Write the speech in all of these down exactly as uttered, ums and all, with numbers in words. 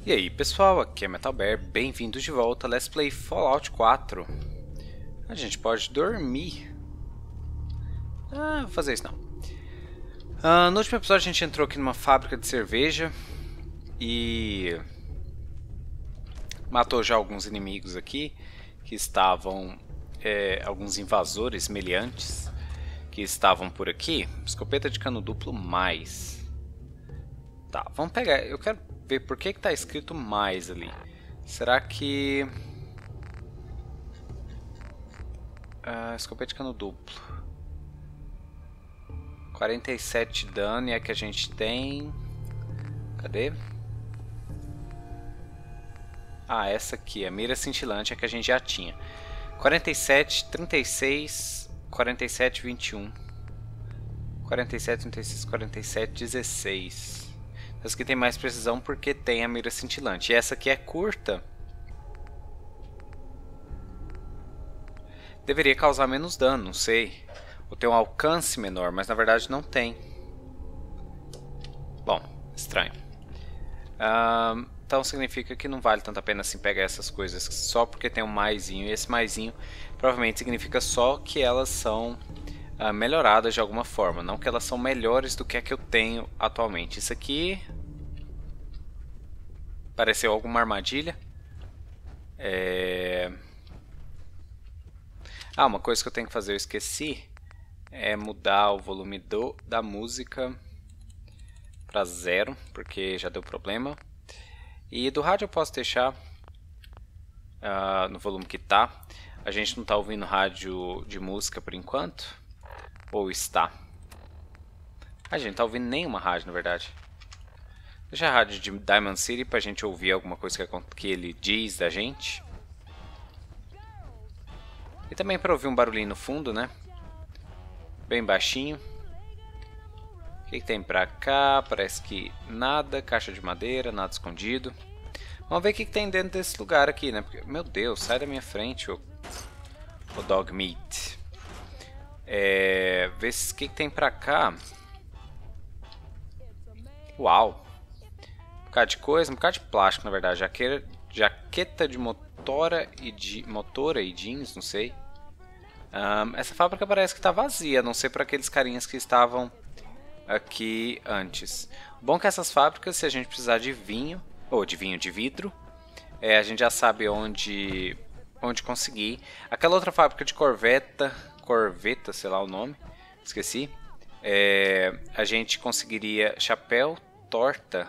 E aí pessoal, aqui é Metalbear, bem-vindos de volta a Let's Play Fallout quatro. A gente pode dormir. Ah, vou fazer isso não. Ah, no último episódio a gente entrou aqui numa fábrica de cerveja e matou já alguns inimigos aqui que estavam, é, alguns invasores meliantes que estavam por aqui. Escopeta de cano duplo mais. Tá, vamos pegar, eu quero ver por que que tá escrito mais ali. Será que... Uh, escopeta de cano duplo. quarenta e sete de dano é a que a gente tem. Cadê? Ah, essa aqui, a mira cintilante é a que a gente já tinha. quarenta e sete, trinta e seis, quarenta e sete, vinte e um. quarenta e sete, trinta e seis, quarenta e sete, dezesseis. Essa aqui tem mais precisão porque tem a mira cintilante. E essa aqui é curta. Deveria causar menos dano, não sei. Ou ter um alcance menor, mas na verdade não tem. Bom, estranho. Uh, então significa que não vale tanto a pena assim pegar essas coisas só porque tem um maisinho. E esse maisinho provavelmente significa só que elas são uh, melhoradas de alguma forma. Não que elas são melhores do que a que eu tenho atualmente. Isso aqui... pareceu alguma armadilha. É... Ah, uma coisa que eu tenho que fazer, eu esqueci. É mudar o volume do, da música para zero, porque já deu problema. E do rádio eu posso deixar uh, no volume que tá. A gente não está ouvindo rádio de música por enquanto. Ou está? A gente não está ouvindo nenhuma rádio, na verdade. Deixa a rádio de Diamond City pra gente ouvir alguma coisa que, que ele diz da gente. E também para ouvir um barulhinho no fundo, né? Bem baixinho. O que, que tem pra cá? Parece que nada. Caixa de madeira, nada escondido. Vamos ver o que, que tem dentro desse lugar aqui, né? Porque, meu Deus, sai da minha frente, o, o dog meat. É, ver o que, que tem pra cá. Uau! Um bocado de coisa, um bocado de plástico, na verdade. Jaqueira, jaqueta de motora e de motora e jeans, não sei. Um, essa fábrica parece que está vazia, não sei para aqueles carinhas que estavam aqui antes. Bom que essas fábricas, se a gente precisar de vinho, ou de vinho de vidro, é, a gente já sabe onde, onde conseguir. Aquela outra fábrica de corveta, corveta, sei lá o nome, esqueci. É, a gente conseguiria chapéu, torta.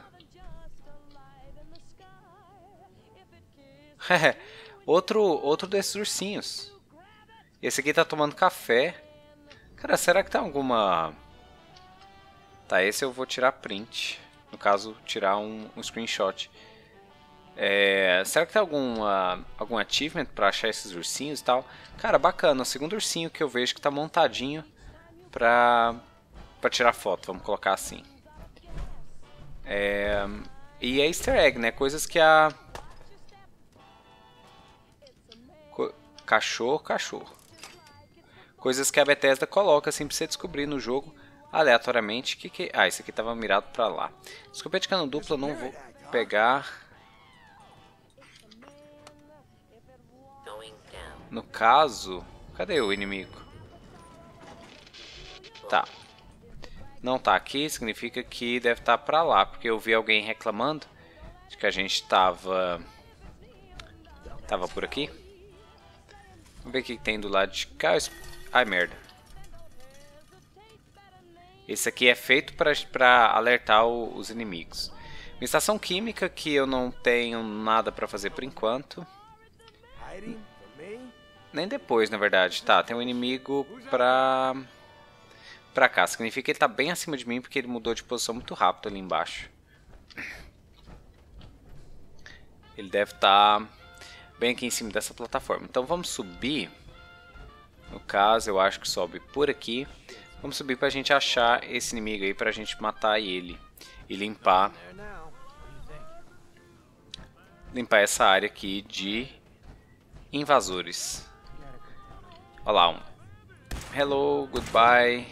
outro, outro desses ursinhos. Esse aqui tá tomando café. Cara, será que tem alguma... Tá, esse eu vou tirar print. No caso, tirar um, um screenshot. É, será que tem alguma, algum achievement pra achar esses ursinhos e tal? Cara, bacana. O segundo ursinho que eu vejo que tá montadinho pra, pra tirar foto. Vamos colocar assim. É, e é easter egg, né? Coisas que a... Cachorro, cachorro. Coisas que a Bethesda coloca assim pra você descobrir no jogo aleatoriamente. Que que... Ah, esse aqui tava mirado pra lá. Escopeta de cano duplo eu não vou pegar. No caso... Cadê o inimigo? Tá. Não tá aqui, significa que deve estar pra lá. Porque eu vi alguém reclamando de que a gente tava... Tava por aqui. Vamos ver o que tem do lado de cá. Ai, merda. Esse aqui é feito para alertar o, os inimigos. Uma estação química que eu não tenho nada para fazer por enquanto. Nem depois, na verdade. Tá, tem um inimigo pra... Pra cá. Significa que ele tá bem acima de mim porque ele mudou de posição muito rápido ali embaixo. Ele deve estar... bem aqui em cima dessa plataforma. Então vamos subir. No caso, eu acho que sobe por aqui. Vamos subir pra gente achar esse inimigo aí, pra gente matar ele. E limpar... Limpar essa área aqui de invasores. Olha lá um. Hello, goodbye.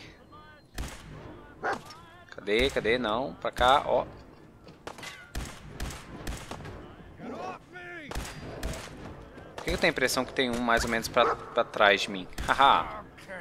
Cadê, cadê? Não, pra cá, ó. Por que eu tenho a impressão que tem um mais ou menos pra, pra trás de mim? Haha.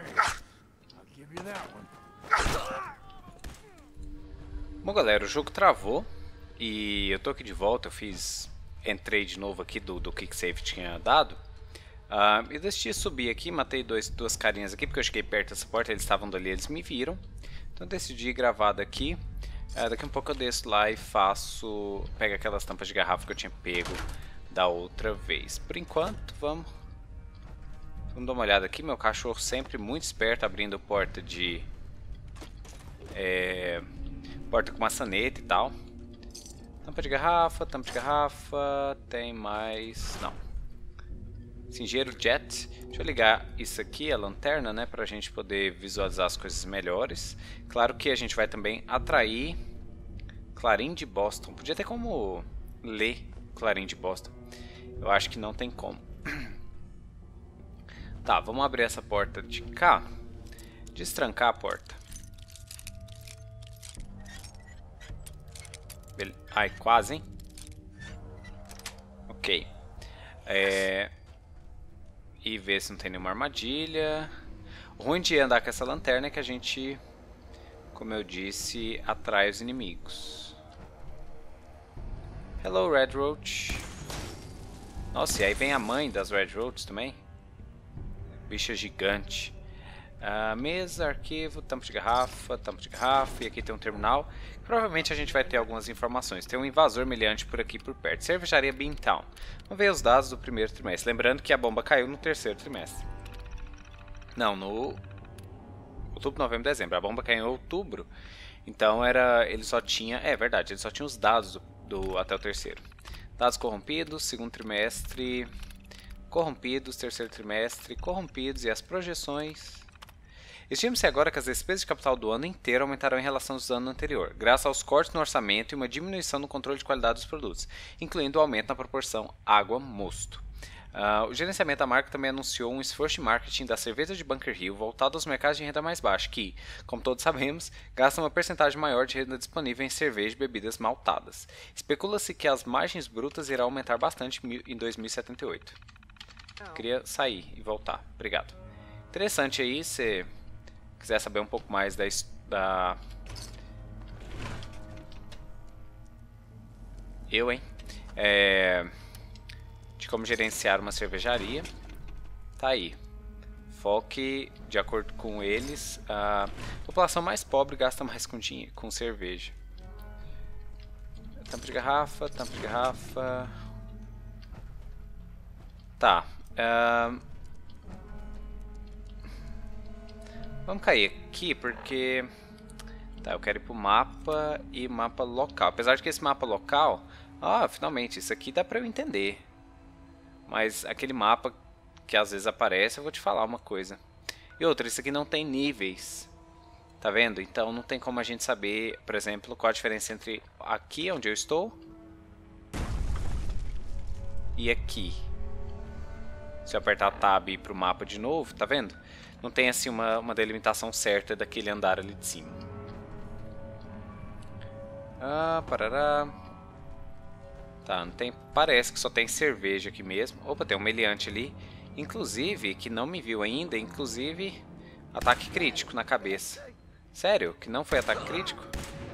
Bom, galera, o jogo travou. E eu tô aqui de volta. Eu fiz... Entrei de novo aqui do, do que que save tinha dado. Uh, eu decidi subir aqui, matei dois, duas carinhas aqui, porque eu cheguei perto dessa porta, eles estavam dali, eles me viram. Então eu decidi gravar daqui. Uh, daqui um pouco eu desço lá e faço... Pego aquelas tampas de garrafa que eu tinha pego da outra vez. Por enquanto, vamos... Vamos dar uma olhada aqui. Meu cachorro sempre muito esperto, abrindo porta de... É, porta com maçaneta e tal. Tampa de garrafa, tampa de garrafa... Tem mais... Não. Cingeiro jet. Deixa eu ligar isso aqui, a lanterna, né, pra gente poder visualizar as coisas melhores. Claro que a gente vai também atrair Clarim de Boston. Podia ter como ler Clarim de Boston. Eu acho que não tem como. Tá, vamos abrir essa porta de cá. Destrancar a porta. Bele... Ai, quase, hein? Ok. É... E ver se não tem nenhuma armadilha. O ruim de andar com essa lanterna é que a gente, como eu disse, atrai os inimigos. Hello, Red Roach. Nossa, e aí vem a mãe das Red Roaches também. Bicha gigante. Uh, mesa, arquivo, tampa de garrafa, tampa de garrafa. E aqui tem um terminal. Provavelmente a gente vai ter algumas informações. Tem um invasor meliante por aqui por perto. Cervejaria Beantown. Vamos ver os dados do primeiro trimestre. Lembrando que a bomba caiu no terceiro trimestre. Não, no outubro, novembro, dezembro. A bomba caiu em outubro. Então era, ele só tinha... É verdade, ele só tinha os dados do, do até o terceiro. Dados corrompidos, segundo trimestre... Corrompidos, terceiro trimestre... Corrompidos e as projeções... Estima-se agora que as despesas de capital do ano inteiro aumentarão em relação aos anos anterior, graças aos cortes no orçamento e uma diminuição no controle de qualidade dos produtos, incluindo o aumento na proporção água-mosto. Uh, o gerenciamento da marca também anunciou um esforço de marketing da cerveja de Bunker Hill voltado aos mercados de renda mais baixa, que, como todos sabemos, gastam uma percentagem maior de renda disponível em cerveja e bebidas maltadas. Especula-se que as margens brutas irão aumentar bastante em dois mil e setenta e oito. Queria sair e voltar. Obrigado. Interessante aí, você... quiser saber um pouco mais da, da... eu, hein? É... de como gerenciar uma cervejaria. Tá aí. Foque, de acordo com eles, a população mais pobre gasta mais com dinheiro, com cerveja. Tampa de garrafa, tampa de garrafa. Tá. Uh... Vamos cair aqui porque... Tá, eu quero ir pro mapa e mapa local. Apesar de que esse mapa local... Ah, finalmente, isso aqui dá pra eu entender. Mas aquele mapa que às vezes aparece, eu vou te falar uma coisa. E outra, isso aqui não tem níveis. Tá vendo? Então não tem como a gente saber, por exemplo, qual a diferença entre aqui onde eu estou e aqui. Se eu apertar Tab e ir pro mapa de novo, tá vendo? Não tem assim uma, uma delimitação certa daquele andar ali de cima. Ah, parará. Tá, não tem, parece que só tem cerveja aqui mesmo. Opa, tem um meliante ali. Inclusive, que não me viu ainda, inclusive, ataque crítico na cabeça. Sério? Que não foi ataque crítico?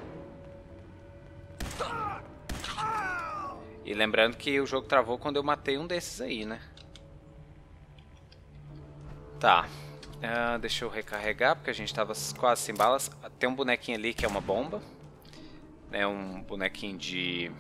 E lembrando que o jogo travou quando eu matei um desses aí, né? Tá. Uh, deixa eu recarregar, porque a gente tava quase sem balas. Tem um bonequinho ali que é uma bomba. É um bonequinho de...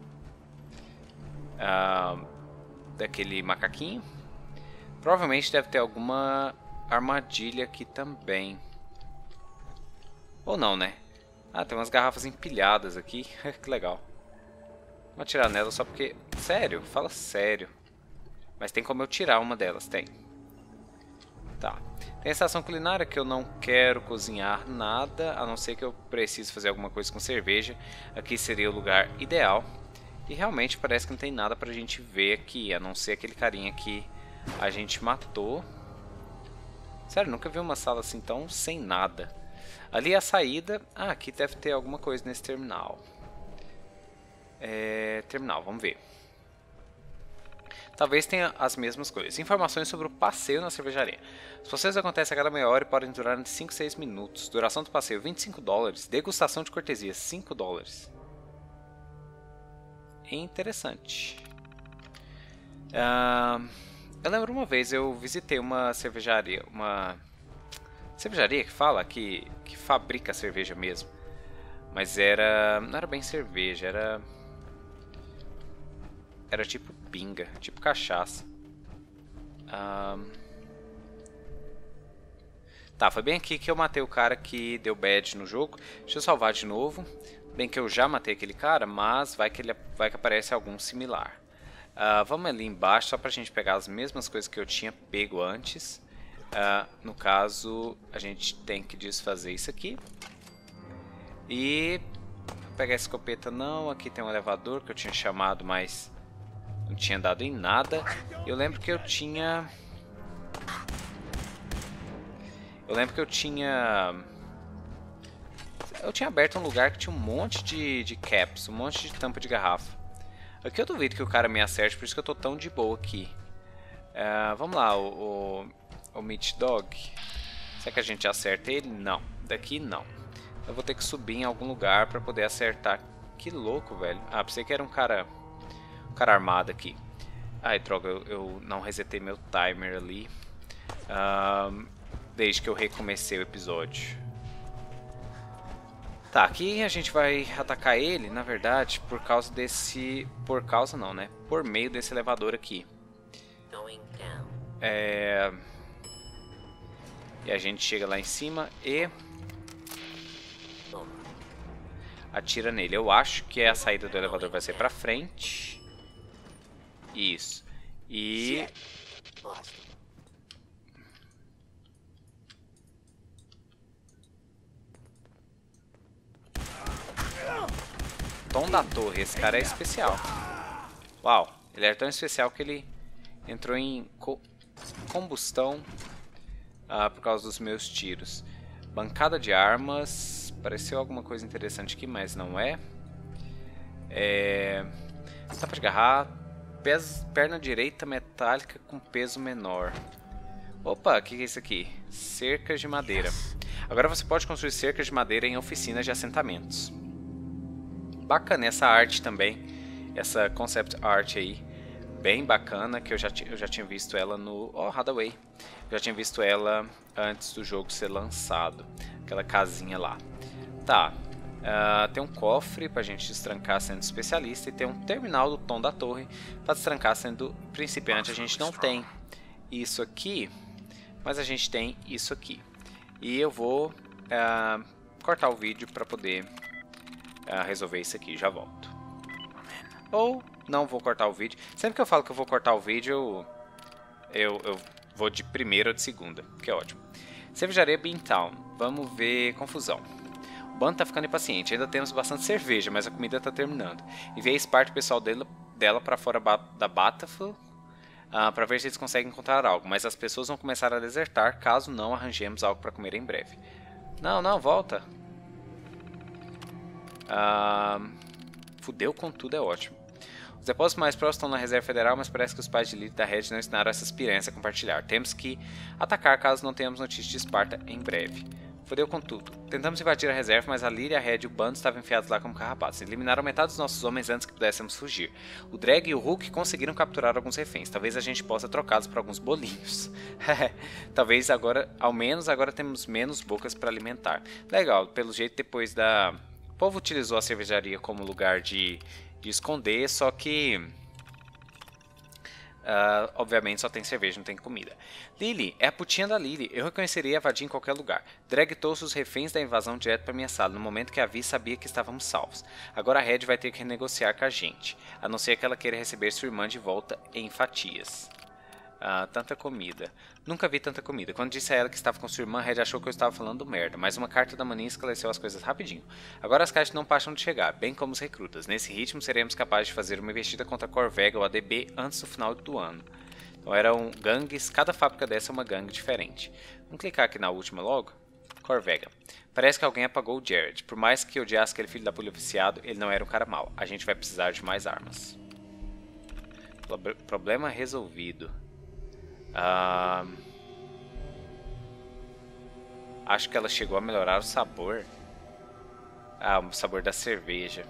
Uh, daquele macaquinho. Provavelmente deve ter alguma armadilha aqui também. Ou não, né? Ah, tem umas garrafas empilhadas aqui. Que legal. Vou atirar nela só porque... Sério? Fala sério. Mas tem como eu tirar uma delas, tem. Tá. Tem a estação culinária que eu não quero cozinhar nada, a não ser que eu precise fazer alguma coisa com cerveja. Aqui seria o lugar ideal. E realmente parece que não tem nada pra gente ver aqui, a não ser aquele carinha que a gente matou. Sério, nunca vi uma sala assim tão sem nada. Ali é a saída. Ah, aqui deve ter alguma coisa nesse terminal. É... Terminal, vamos ver. talvez tenha as mesmas coisas. Informações sobre o passeio na cervejaria. Os passeios acontecem a cada meia hora e podem durar de cinco a seis minutos. Duração do passeio vinte e cinco dólares. Degustação de cortesia cinco dólares. Interessante. Uh, eu lembro uma vez eu visitei uma cervejaria, uma cervejaria que fala que, que fabrica cerveja mesmo, mas era não era bem cerveja, era era tipo pinga, tipo cachaça. Uh, tá, foi bem aqui que eu matei o cara que deu badge no jogo. Deixa eu salvar de novo. Bem que eu já matei aquele cara, mas vai que, ele, vai que aparece algum similar. Uh, vamos ali embaixo só pra gente pegar as mesmas coisas que eu tinha pego antes. Uh, no caso, a gente tem que desfazer isso aqui. E vou pegar a escopeta não, aqui tem um elevador que eu tinha chamado, mas não tinha dado em nada. Eu lembro que eu tinha... Eu lembro que eu tinha... Eu tinha aberto um lugar que tinha um monte de, de caps, um monte de tampa de garrafa. Aqui eu duvido que o cara me acerte, por isso que eu tô tão de boa aqui. Uh, vamos lá, o, o, o Meat Dog. Será que a gente acerta ele? Não, daqui não. Eu vou ter que subir em algum lugar pra poder acertar. Que louco, velho. Ah, pensei que era um cara, um cara armado aqui. Ai, droga, eu, eu não resetei meu timer ali. Uh, desde que eu recomecei o episódio. Tá, aqui a gente vai atacar ele, na verdade, por causa desse... Por causa não, né? Por meio desse elevador aqui. É... E a gente chega lá em cima e... atira nele. Eu acho que a saída do elevador vai ser pra frente. Isso. E... Tom da Torre, esse cara é especial. Uau, ele é tão especial que ele entrou em co combustão ah, por causa dos meus tiros. Bancada de armas, pareceu alguma coisa interessante aqui, mas não é. É... Tapa de garrafa, pés, perna direita metálica com peso menor. Opa, o que é isso aqui? Cercas de madeira. Agora você pode construir cercas de madeira em oficinas de assentamentos. Bacana essa arte também, essa concept art aí, bem bacana, que eu já, eu já tinha visto ela no oh, Hadaway, eu já tinha visto ela antes do jogo ser lançado, aquela casinha lá. Tá, uh, tem um cofre pra gente destrancar sendo especialista e tem um terminal do Tom da Torre pra destrancar sendo principiante. A gente não tem isso aqui, mas a gente tem isso aqui. E eu vou uh, cortar o vídeo pra poder... Uh, resolver isso aqui, já volto. Ou não vou cortar o vídeo. Sempre que eu falo que eu vou cortar o vídeo, eu, eu vou de primeira ou de segunda, que é ótimo. Cervejaria Beantown, vamos ver confusão. O bando tá ficando impaciente, ainda temos bastante cerveja, mas a comida tá terminando. Enviei parte do pessoal dela, dela para fora da Battlefield uh, para ver se eles conseguem encontrar algo, mas as pessoas vão começar a desertar caso não arranjemos algo para comer em breve. Não, não, volta. Uh, fudeu com tudo é ótimo. Os depósitos mais próximos estão na Reserva Federal, mas parece que os pais de Lily da Red não ensinaram essas piranhas a compartilhar. Temos que atacar caso não tenhamos notícia de Esparta em breve. Fudeu com tudo. Tentamos invadir a reserva, mas a Lily, a Red e o bando estavam enfiados lá como carrapatos. Eliminaram metade dos nossos homens antes que pudéssemos fugir. O Drag e o Hulk conseguiram capturar alguns reféns. Talvez a gente possa trocá-los por alguns bolinhos. Talvez agora, ao menos agora temos menos bocas para alimentar. Legal, pelo jeito depois da... O povo utilizou a cervejaria como lugar de, de esconder, só que... Uh, obviamente só tem cerveja, não tem comida. Lily, é a putinha da Lily. Eu reconheceria a vadia em qualquer lugar. Drag trouxe os reféns da invasão direto para minha sala, no momento que a Vi sabia que estávamos salvos. Agora a Red vai ter que renegociar com a gente, a não ser que ela queira receber sua irmã de volta em fatias. Uh, tanta comida. Nunca vi tanta comida. Quando disse a ela que estava com sua irmã, a Red achou que eu estava falando merda, mas uma carta da maninha esclareceu as coisas rapidinho. Agora as caixas não param de chegar, bem como os recrutas. Nesse ritmo, seremos capazes de fazer uma investida contra a Corvega ou a D B antes do final do ano. Então eram gangues, cada fábrica dessa é uma gangue diferente. Vamos clicar aqui na última logo. Corvega. Parece que alguém apagou o Jared. Por mais que eu odiasse aquele filho da polícia viciado, ele não era um cara mau. A gente vai precisar de mais armas. Problema resolvido. Ah, acho que ela chegou a melhorar o sabor. Ah, o sabor da cerveja.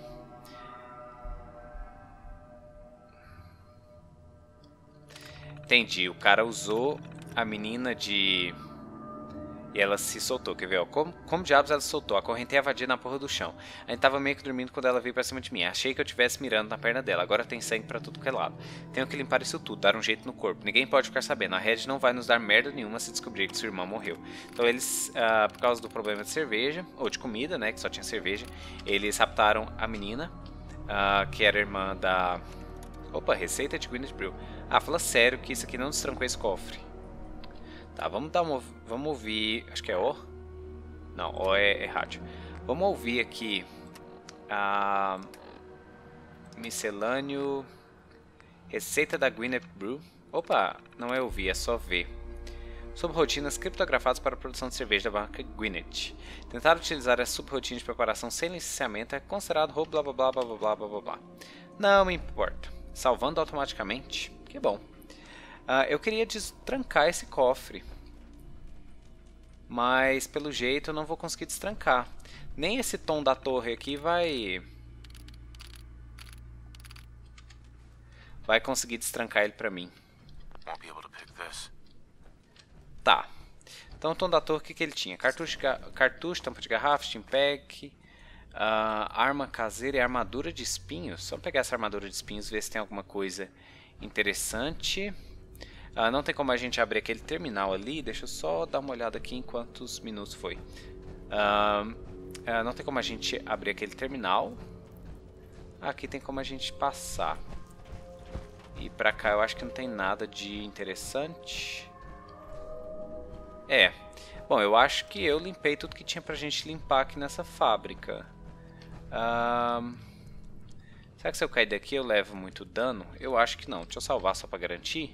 Entendi, o cara usou a menina de... E ela se soltou, quer ver? Ó, como, como diabos ela se soltou? A corrente ia vadia na porra do chão. A gente tava meio que dormindo quando ela veio pra cima de mim. Achei que eu estivesse mirando na perna dela. Agora tem sangue pra tudo que é lado. Tenho que limpar isso tudo, dar um jeito no corpo. Ninguém pode ficar sabendo. A Red não vai nos dar merda nenhuma se descobrir que sua irmã morreu. Então eles, uh, por causa do problema de cerveja, ou de comida, né, que só tinha cerveja, eles raptaram a menina, uh, que era irmã da... Opa, receita de Gwyneth Brew. Ah, fala sério que isso aqui não destrancou esse cofre. Tá, vamos dar uma... Vamos ouvir... Acho que é O? Não, O é, é rádio. Vamos ouvir aqui... A... Miscelâneo... Receita da Gwyneth Brew. Opa, não é ouvir, é só ver. Sobre rotinas criptografadas para a produção de cerveja da marca Gwyneth. Tentar utilizar essa subrotina de preparação sem licenciamento é considerado roubo blá blá blá blá blá blá blá blá. Não me importa. Salvando automaticamente. Que bom. Uh, eu queria destrancar esse cofre. Mas pelo jeito eu não vou conseguir destrancar. Nem esse tom da torre aqui vai... Vai conseguir destrancar ele pra mim. Tá. Então o tom da torre, o que, que ele tinha? Cartucho, cartucho, tampa de garrafa, steam pack, uh, arma caseira e armadura de espinhos. Vamos pegar essa armadura de espinhos e ver se tem alguma coisa interessante. Uh, não tem como a gente abrir aquele terminal ali. Deixa eu só dar uma olhada aqui em quantos minutos foi. Uh, uh, não tem como a gente abrir aquele terminal. Aqui tem como a gente passar. E pra cá eu acho que não tem nada de interessante. É. Bom, eu acho que eu limpei tudo que tinha pra gente limpar aqui nessa fábrica. Uh, será que se eu cair daqui eu levo muito dano? Eu acho que não. Deixa eu salvar só pra garantir.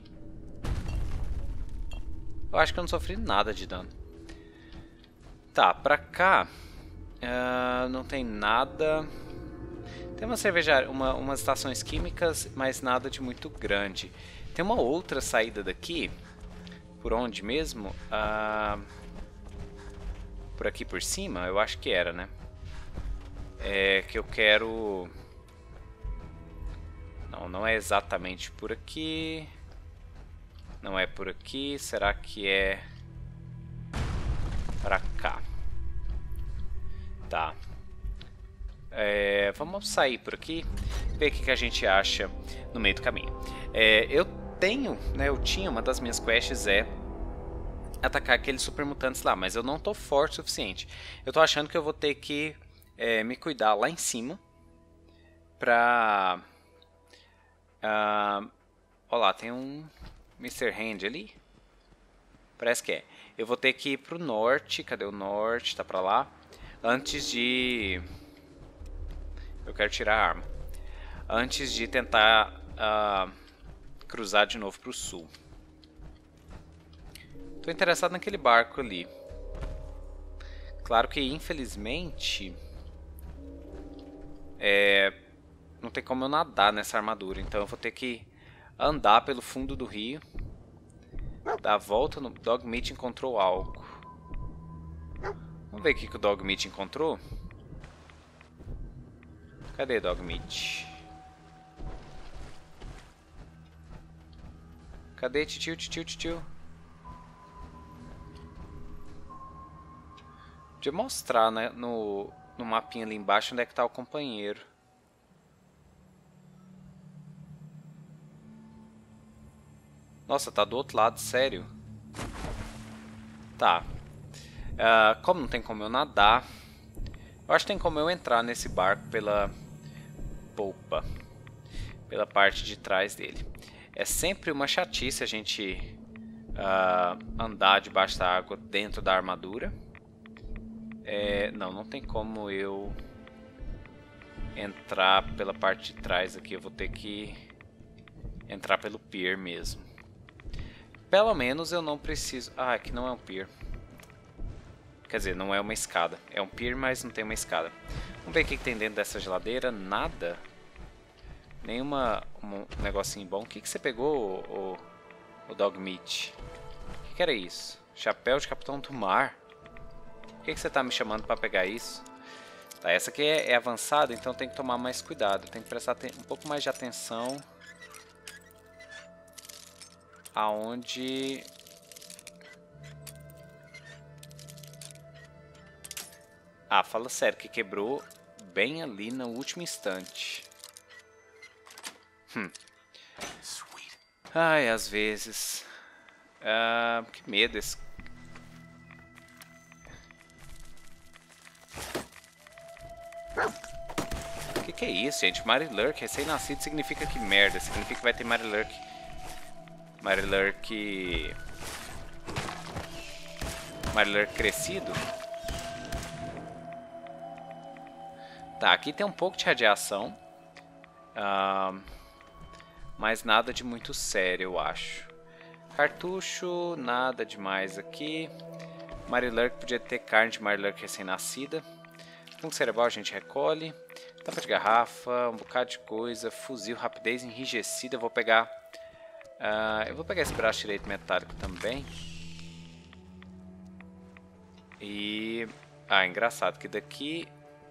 Eu acho que eu não sofri nada de dano. Tá, pra cá uh, não tem nada. Tem uma cervejaria, uma, umas estações químicas, mas nada de muito grande. Tem uma outra saída daqui. Por onde mesmo? Uh, por aqui por cima? Eu acho que era, né? É que eu quero... Não, não é exatamente por aqui. Não é por aqui. Será que é pra cá? Tá. É, vamos sair por aqui, ver o que, que a gente acha no meio do caminho. É, eu tenho, né, eu tinha, uma das minhas quests é atacar aqueles super mutantes lá, mas eu não tô forte o suficiente. Eu tô achando que eu vou ter que é, me cuidar lá em cima pra... Uh, ó lá, tem um mister Hand ali. Parece que é. Eu vou ter que ir pro norte. Cadê o norte? Tá pra lá. Antes de... Eu quero tirar a arma. Antes de tentar uh, cruzar de novo para o sul. Estou interessado naquele barco ali. Claro que infelizmente é, não tem como eu nadar nessa armadura. Então eu vou ter que andar pelo fundo do rio. Dar a volta no... Dogmeat encontrou algo. Vamos ver o que, que o Dogmeat encontrou. Cadê Dogmeat? Cadê titio, titio, titio? Podia mostrar, né, no, no mapinha ali embaixo onde é que tá o companheiro. Nossa, tá do outro lado, sério? Tá. Uh, como não tem como eu nadar, eu acho que tem como eu entrar nesse barco pela... polpa, pela parte de trás dele. É sempre uma chatice a gente uh, andar debaixo da água dentro da armadura. É, não, não tem como eu entrar pela parte de trás aqui. Eu vou ter que entrar pelo pier mesmo. Pelo menos eu não preciso... Ah, aqui não é um pier. Quer dizer, não é uma escada. É um pier, mas não tem uma escada. Vamos ver o que tem dentro dessa geladeira. Nada. Nenhuma um negocinho bom. O que, que você pegou, o, o, o Dog Meat? O que, que era isso? Chapéu de Capitão do Mar? Por que, que você tá me chamando pra pegar isso? Tá, essa aqui é, é avançada, então tem que tomar mais cuidado. Tem que prestar um pouco mais de atenção aonde... Ah, fala sério, que quebrou bem ali no último instante. Hum. Ai, às vezes. Ah, que medo esse. O que, que é isso, gente? Marilurk, recém-nascido significa que merda. Significa que vai ter Marilurk. Marilurk. Marilurk crescido. Tá, aqui tem um pouco de radiação. Uh, mas nada de muito sério, eu acho. Cartucho, nada demais aqui. Marilurk podia ter carne de Marilurk recém-nascida. Fungo cerebral a gente recolhe. Tampa de garrafa, um bocado de coisa. Fuzil, rapidez enrijecida. Eu vou pegar... Uh, eu vou pegar esse braço direito metálico também. E... Ah, engraçado que daqui...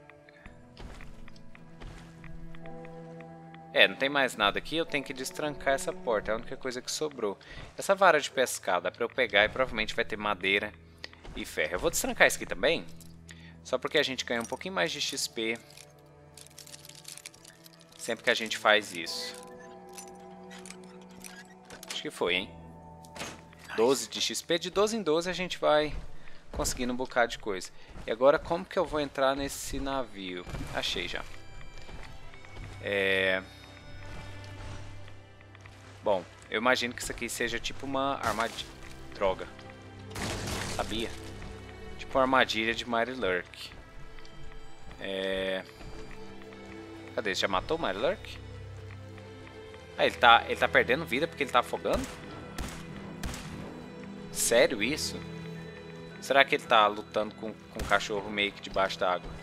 É, não tem mais nada aqui, eu tenho que destrancar essa porta, é a única coisa que sobrou. Essa vara de pescar dá pra eu pegar e provavelmente vai ter madeira e ferro. Eu vou destrancar isso aqui também, só porque a gente ganha um pouquinho mais de X P sempre que a gente faz isso. Acho que foi, hein? doze de X P, de doze em doze a gente vai conseguindo um bocado de coisa. E agora como que eu vou entrar nesse navio? Achei já. É... Bom, eu imagino que isso aqui seja tipo uma armadilha. Droga. Sabia? Tipo uma armadilha de Marilurk. É... Cadê? Você já matou o Marilurk? Ah, ele tá, ele tá perdendo vida porque ele tá afogando? Sério isso? Será que ele tá lutando com, com um cachorro meio que debaixo da água?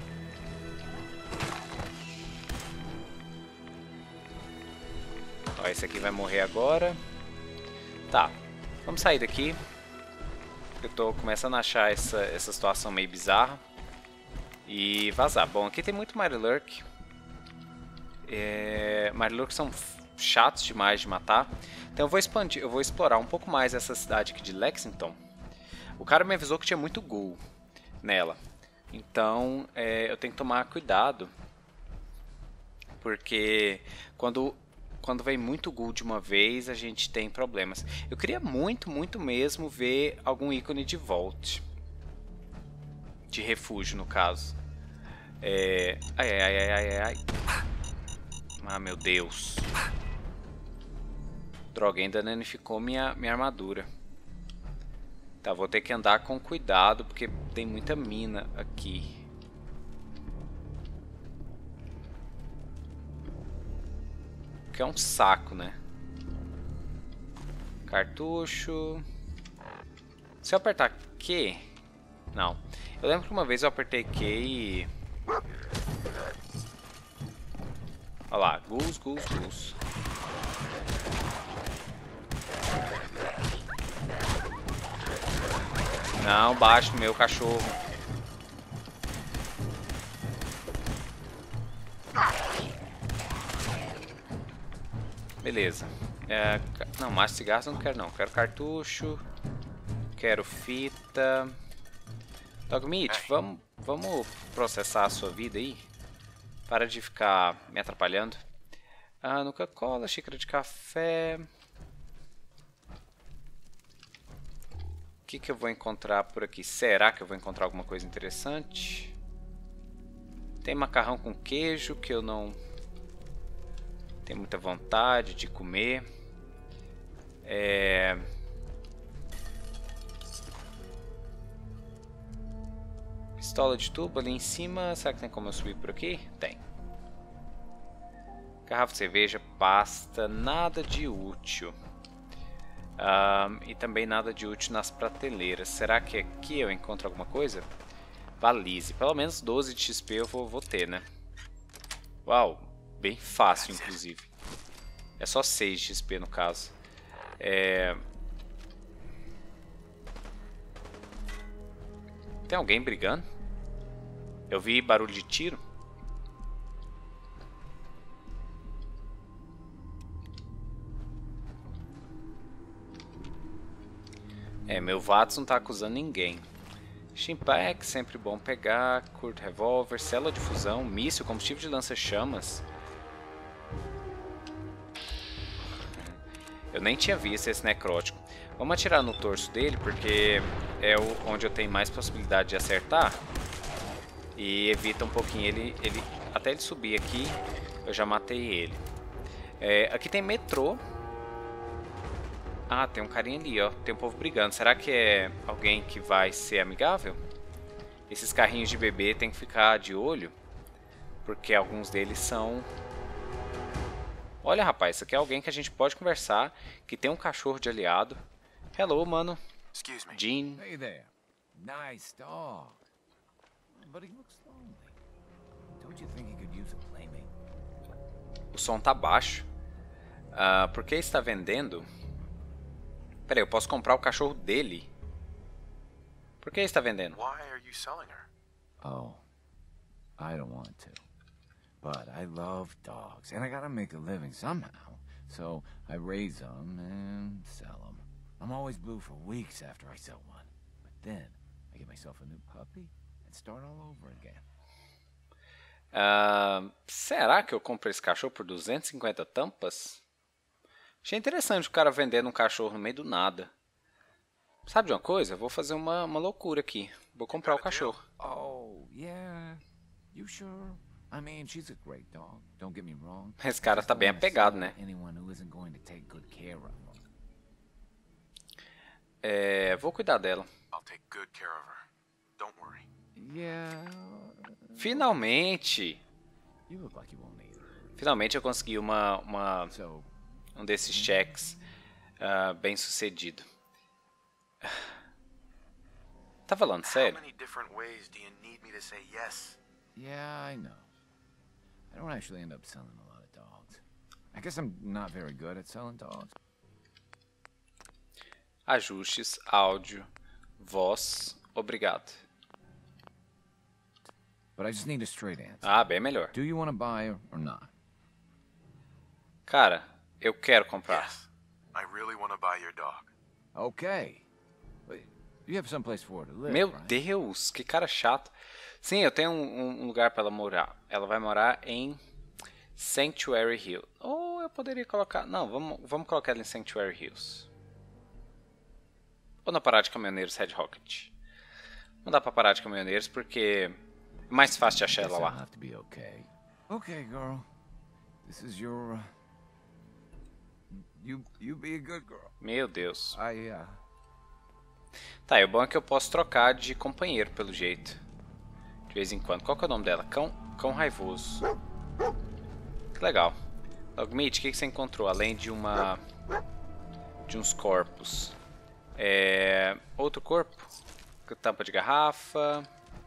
Ó, esse aqui vai morrer agora. Tá, vamos sair daqui. Eu tô começando a achar essa, essa situação meio bizarra. E vazar. Bom, aqui tem muito Marilurk. É, Marilurk são chatos demais de matar. Então eu vou expandir, eu vou explorar um pouco mais essa cidade aqui de Lexington. O cara me avisou que tinha muito ghoul nela. Então é, eu tenho que tomar cuidado. Porque quando... Quando vem muito ghoul de uma vez, a gente tem problemas. Eu queria muito, muito mesmo ver algum ícone de vault. De refúgio, no caso. É... Ai, ai, ai, ai, ai. Ah, meu Deus. Droga, ainda danificou minha, minha armadura. Tá, vou ter que andar com cuidado, porque tem muita mina aqui. Que é um saco, né? Cartucho. Se eu apertar Q... Não. Eu lembro que uma vez eu apertei Q e... Olha lá. Gus, gus, gus. Não, bate no meu cachorro. Beleza. É, não, maço de cigarros eu não quero não. Quero cartucho. Quero fita. Dogmeat, vamos, vamos processar a sua vida aí. Para de ficar me atrapalhando. Ah, Nuka-Cola, xícara de café. O que, que eu vou encontrar por aqui? Será que eu vou encontrar alguma coisa interessante? Tem macarrão com queijo que eu não... Tenho muita vontade de comer. É... Pistola de tubo ali em cima. Será que tem como eu subir por aqui? Tem. Garrafa de cerveja, pasta. Nada de útil. Um, e também nada de útil nas prateleiras. Será que aqui eu encontro alguma coisa? Valise. Pelo menos doze de X P eu vou, vou ter, né? Uau. bem fácil, inclusive. É só seis de X P no caso. É... Tem alguém brigando? Eu vi barulho de tiro. É, meu Vatos não tá acusando ninguém. Stimpack, sempre bom pegar. Curto revólver, célula de fusão, míssil, combustível de lança-chamas. Eu nem tinha visto esse necrótico. Vamos atirar no torso dele, porque é o, onde eu tenho mais possibilidade de acertar. E evita um pouquinho ele, ele... Até ele subir aqui, eu já matei ele. É, aqui tem metrô. Ah, tem um carinha ali, ó. Tem um povo brigando. Será que é alguém que vai ser amigável? Esses carrinhos de bebê tem que ficar de olho, porque alguns deles são... Olha, rapaz, isso aqui é alguém que a gente pode conversar, que tem um cachorro de aliado. Hello, mano. Excuse me. Jean. Hey there. Nice dog. But he looks lonely. Don't you think he could use a playmate? O som tá baixo. Ah, por que está vendendo? Pera aí, eu posso comprar o cachorro dele? Por que está vendendo? Why are you selling her? Oh, I don't want to. But I love dogs, and I gotta make a living somehow. So I raise them and sell them. I'm always blue for weeks after I sell one. But then I get myself a new puppy and start all over again. Uh, será que eu compro esse cachorro por duzentas e cinquenta tampas? Achei interessante o cara vendendo um cachorro no meio do nada. Sabe de uma coisa? Eu vou fazer uma, uma loucura aqui. Vou comprar o cachorro. Oh, yeah. You sure? I mean, she's a great dog. Don't get me wrong. Esse cara tá bem apegado, né? Anyone who isn't going to take good care of them. É, vou cuidar dela. I'll take good care of her. Don't worry. Yeah. Finalmente! You look like you won't need her. Finalmente eu consegui uma, uma, So, um desses cheques uh, bem sucedido. Tá falando How sério? many different ways do you need me to say yes? yeah, I know. I don't actually end up selling a lot of dogs. I guess I'm not very good at selling dogs. Ajustes, áudio, voz, obrigado. But I just need a straight answer. Ah, bem melhor. Do you want to buy her or not? Cara, eu quero comprar. Yes. I really want to buy your dog. Okay. But you have someplace for her to live, Meu right? Deus, que cara chato. Sim, eu tenho um, um lugar para ela morar. Ela vai morar em Sanctuary Hills. Ou eu poderia colocar... Não, vamos, vamos colocar ela em Sanctuary Hills. Ou na parada de caminhoneiros Red Rocket. Não dá pra parar de caminhoneiros porque é mais fácil de achar Guess ela I'll lá. have to be okay. Okay, girl. This is your. Uh, you you be a good girl. Meu Deus. I uh. Tá, e o bom é que eu posso trocar de companheiro pelo jeito. De vez em quando. Qual que é o nome dela? Cão, Cão Raivoso. Que legal. Logmeat, o que, que você encontrou? Além de uma... De uns corpos. É... Outro corpo. Tampa de garrafa.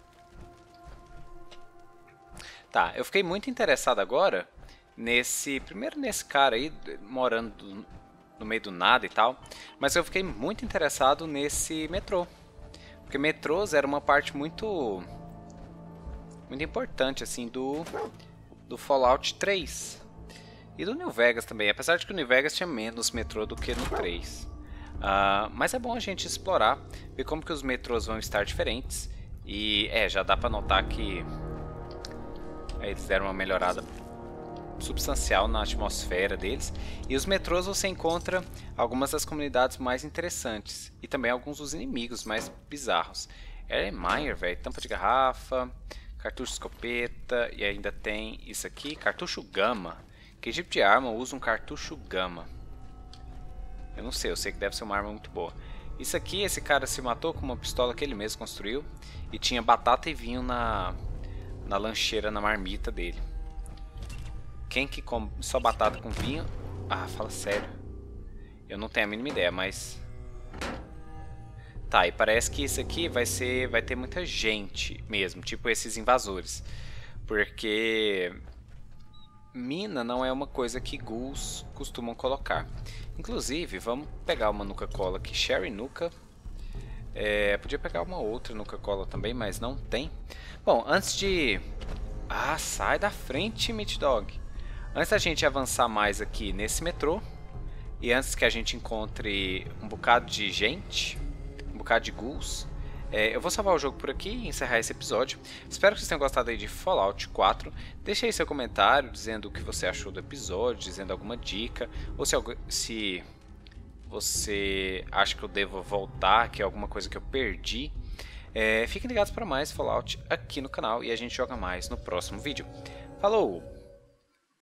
Tá, eu fiquei muito interessado agora nesse... Primeiro nesse cara aí, morando no meio do nada e tal. Mas eu fiquei muito interessado nesse metrô. Porque metrôs era uma parte muito... Muito importante, assim, do... Do Fallout três. E do New Vegas também. Apesar de que o New Vegas tinha menos metrô do que no três. Uh, mas é bom a gente explorar, ver como que os metrôs vão estar diferentes. E é, já dá pra notar que eles deram uma melhorada substancial na atmosfera deles. E os metrôs você encontra algumas das comunidades mais interessantes. E também alguns dos inimigos mais bizarros. Erlenmeyer, velho, tampa de garrafa, cartucho escopeta. E ainda tem isso aqui, cartucho gama. Que tipo de arma usa um cartucho gama? Eu não sei, eu sei que deve ser uma arma muito boa. Isso aqui, esse cara se matou com uma pistola que ele mesmo construiu. E tinha batata e vinho na, na lancheira, na marmita dele. Quem que come só batata com vinho? Ah, fala sério. Eu não tenho a mínima ideia, mas... Tá, e parece que isso aqui vai ser, vai ter muita gente mesmo. Tipo esses invasores. Porque... mina não é uma coisa que ghouls costumam colocar. Inclusive, vamos pegar uma Nuka-Cola aqui, Sherry Nuka. É, podia pegar uma outra Nuka-Cola também, mas não tem. Bom, antes de... Ah, sai da frente, Meat Dog. Antes da gente avançar mais aqui nesse metrô, e antes que a gente encontre um bocado de gente, um bocado de ghouls, é, eu vou salvar o jogo por aqui e encerrar esse episódio. Espero que vocês tenham gostado aí de Fallout quatro. Deixe aí seu comentário dizendo o que você achou do episódio, dizendo alguma dica, ou se, se você acha que eu devo voltar, que é alguma coisa que eu perdi. É, fiquem ligados para mais Fallout aqui no canal e a gente joga mais no próximo vídeo. Falou!